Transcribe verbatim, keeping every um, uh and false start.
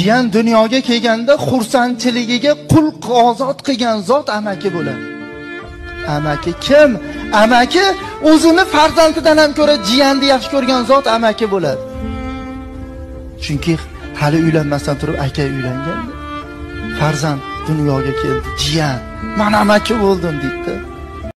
Jiyan dunyoga kelganda xursandchiligiga qul ozod qilgan zot amaki bo'ladi. Amaki kim? Amaki o'zini farzandidan ham ko'ra jiyanni yaxshi ko'rgan zot amaki bo'ladi. Chunki hali uylanmasdan turib aka uylanganda farzand dunyoga keldi, jiyan, "Men amaki bo'ldim" deydi.